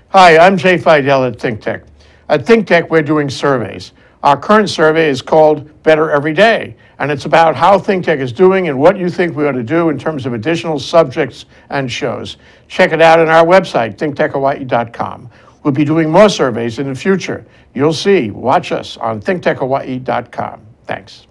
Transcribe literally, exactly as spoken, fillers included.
Hi, I'm Jay Fidel at ThinkTech. At ThinkTech, we're doing surveys. Our current survey is called Better Every Day, and it's about how ThinkTech is doing and what you think we ought to do in terms of additional subjects and shows. Check it out on our website, think tech hawaii dot com. We'll be doing more surveys in the future. You'll see. Watch us on think tech hawaii dot com. Thanks.